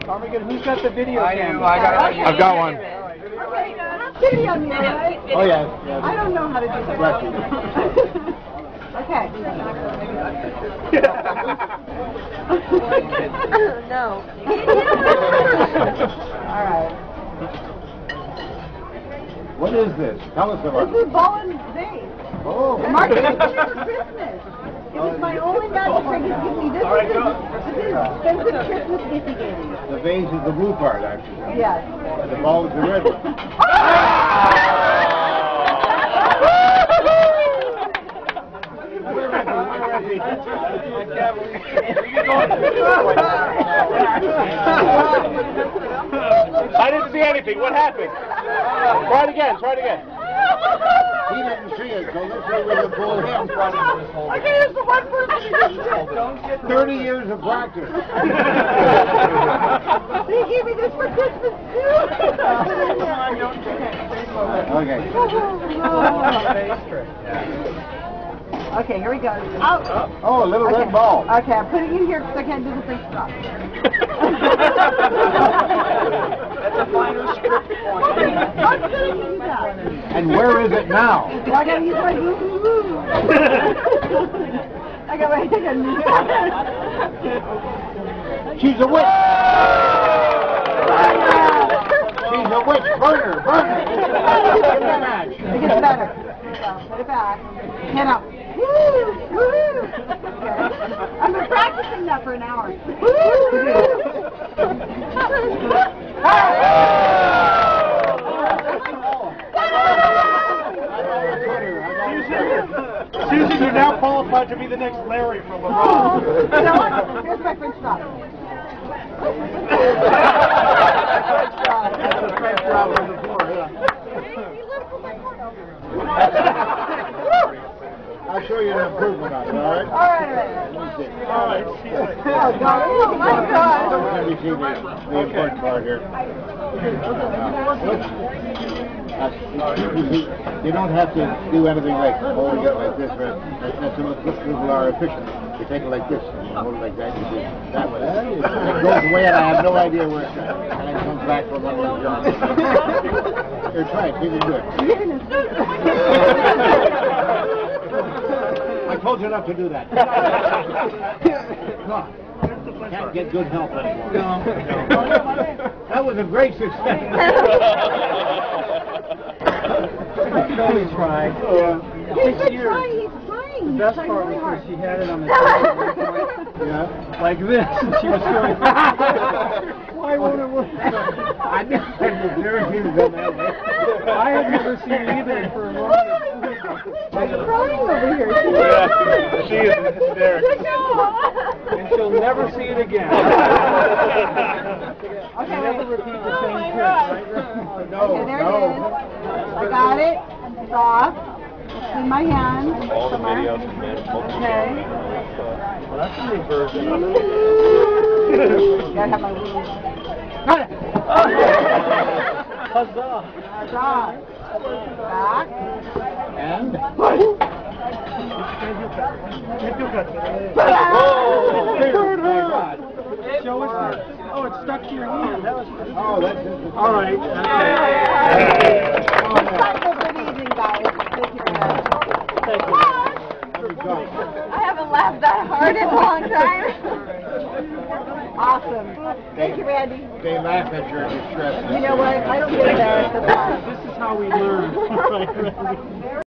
Who's got the video camera? I've got one. Video me, right? Oh, yes. I don't know how to do that. Okay. No. All right. What is this? Tell us about This it. is ball and vase. Oh. Mark gave it to me for Christmas. It was my only magic trick. He gave me this. This is expensive Christmas gift he gave me. The vase is the blue part, actually. Yes. The ball is the red one. I didn't see anything. What happened? Try it again. Try it again. He didn't see it, so let's see whether it's for him. Okay, here's the one person who didn't see it. 30 years of practice. He gave me this for Christmas too. Okay. Okay, here we go. Out. Oh, a little red ball. Okay, I'm putting it in here because I can't do the free stuff. That's a finer script one. I'm going to use that. And where is it now? Well, I got to use my boo-boo-boo. I got my She's a witch. She's a witch. Burner. It gets better. So, put it back. Get up. Woo! Woo! Okay. I've been practicing that for an hour. Woo! Susan, you're now qualified to be the next Larry from LeBron. You know what? Here's my French stop. That's a French drop on the floor, yeah. I'll show you an improvement on it, all right? All right. All right. Oh, God. Oh, my God. Let me see the important part here. You don't have to do anything like hold it like this, right? That's what people are efficient. You take it like this, and you hold it like that, you do it that way. It goes away, and I have no idea where it's at. And it comes back from under the jar. Here, try it. See if you can do it. I told you not to do that. Come on. Can't get good help anymore. No. That was a great success. Really try. He's trying. The best part was when she had it on the table, Yeah. like this, and she was going, why won't it work? I never seen it done that way. I had never seen it either for a moment. She's crying over here. She is hysterical. And she'll never see it again. Okay, Never repeat the same trick, right? No, okay, there it is. I got it. It's off. It's in my hand. All the videos and Okay. Well, that's a new version. Gotta have my rules. Huzzah! Huzzah. Back. And? Show us that. Oh, it stuck to your hand. That was pretty Oh, that's it. all right. Good evening, guys. Thank you. I haven't laughed that hard in a long time. Awesome. Thank you, Randy. They laugh at your distress. You know what? I don't get embarrassed at all. This is how we learn.